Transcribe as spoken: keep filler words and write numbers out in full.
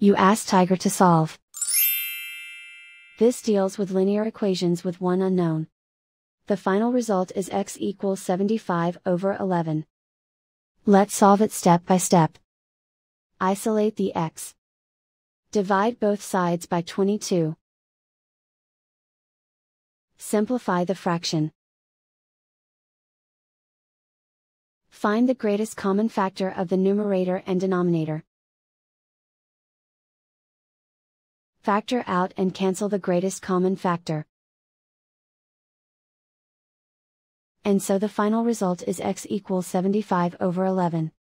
You ask Tiger to solve. This deals with linear equations with one unknown. The final result is x equals seventy-five over eleven. Let's solve it step by step. Isolate the x. Divide both sides by twenty-two. Simplify the fraction. Find the greatest common factor of the numerator and denominator. Factor out and cancel the greatest common factor. And so the final result is x equals seventy-five over eleven.